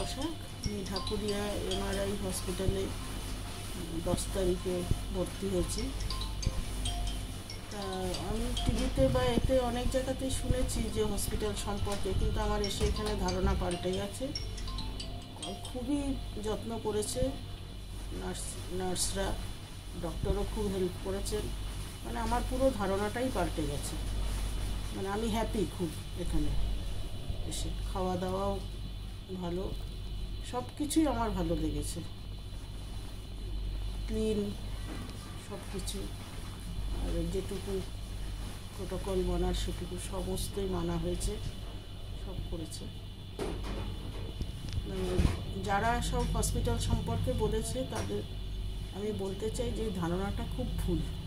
বাসাক। আমি ঢাকুরিয়া MRI হসপিটালে 10 তারিখে ভর্তি হয়েছি। তা আমি টিভিতে বা এতে অনেক জায়গাতেই শুনেছি যে হসপিটাল সম্পর্কে, কিন্তু আমার এসে এখানে ধারণা পাল্টে গেছে। খুবই যত্ন করেছে নার্সরা, ডক্টরও খুব হেল্প করেছেন। মানে আমার পুরো ধারণাটাই পাল্টে গেছে। মানে আমি হ্যাপি খুব এখানে এসে। খাওয়া দাওয়াও ভালো, সব কিছুই আমার ভালো লেগেছে। ক্লিন সব কিছু, আর যেটুকু প্রোটোকল মানার সেটুকু সমস্তই মানা হয়েছে, সব করেছে। যারা সব হসপিটাল সম্পর্কে বলেছে তাদের আমি বলতে চাই যে ধারণাটা খুব ভুল।